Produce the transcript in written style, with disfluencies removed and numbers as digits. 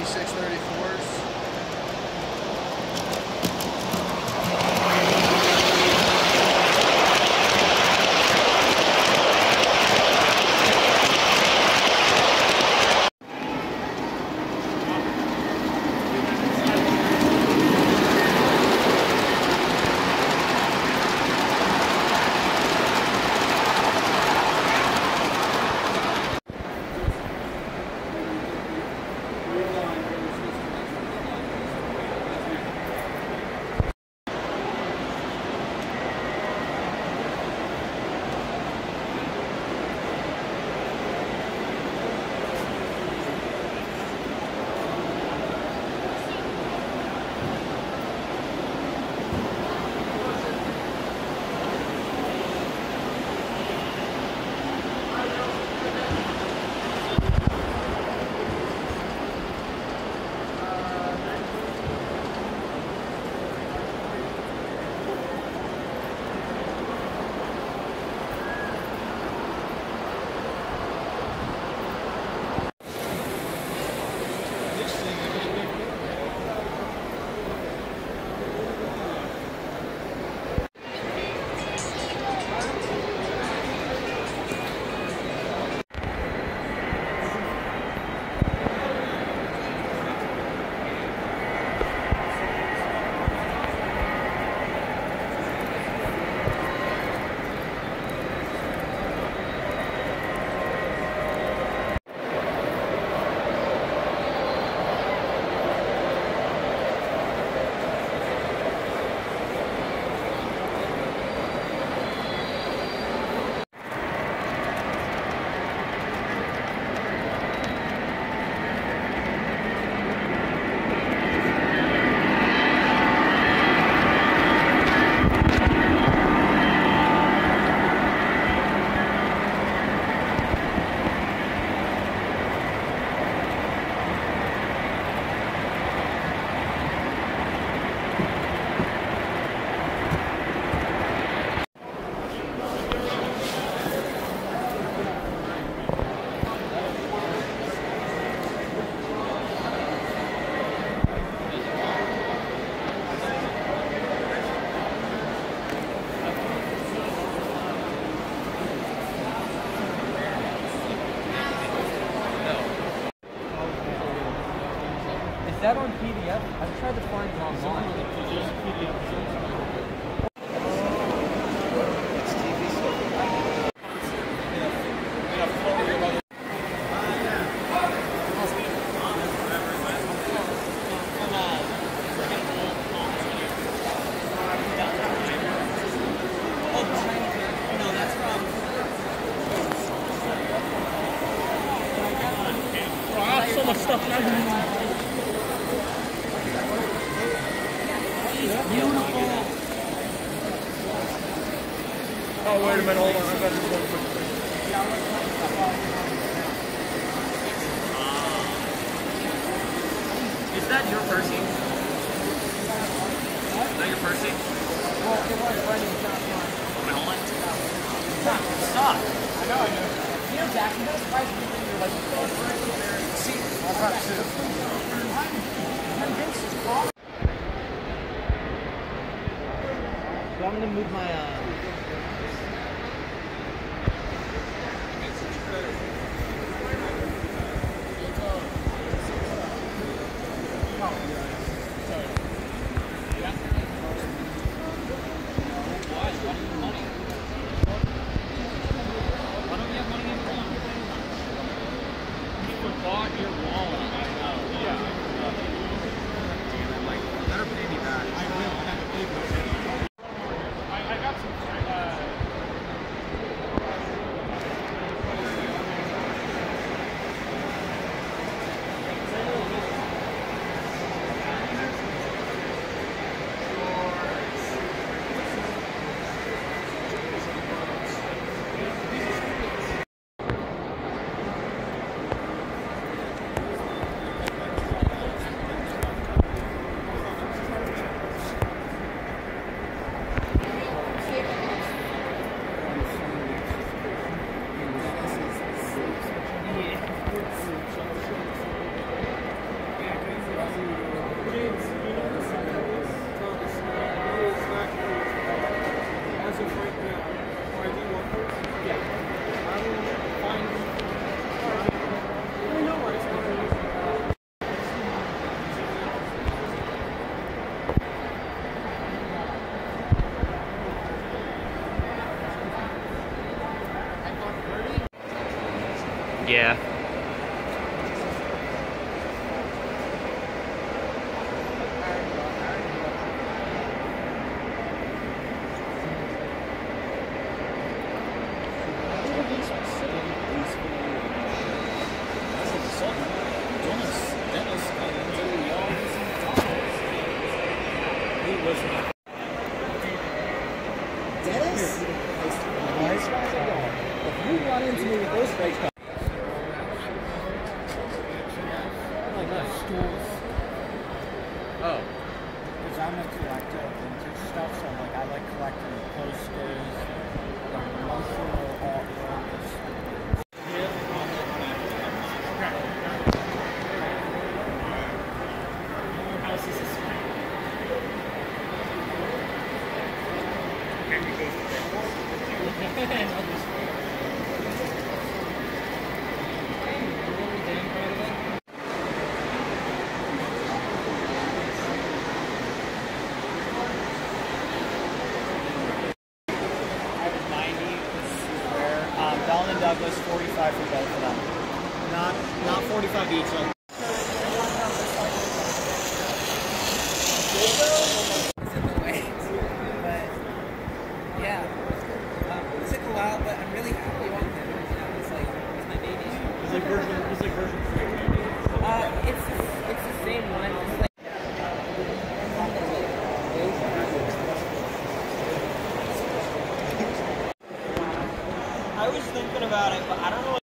3634s. Is that on PDF? I've tried to find it online. So much stuff now. Beautiful. Oh, wait a minute, hold on. I got this one quick. Is that your Percy? Is that your Percy? Well, it was running My whole life? Stop. I know. You know, Jack, you know, surprise people, you're like, see, I'll talk to I'm convinced it's wrong. So I'm going to move my, Yeah. Dennis? If you run into me with those race cars. Stools. Oh. Because I'm a collector of vintage stuff, so like I like collecting posters, promotional artwork. House is a Bell and Douglas, 45 for both of them. Not 45 each. Like. Yeah. It took a while, but I'm really happy with it. It's like, it's my baby. It's like version 3. It's the same one. It's like I was thinking about it, but I don't know.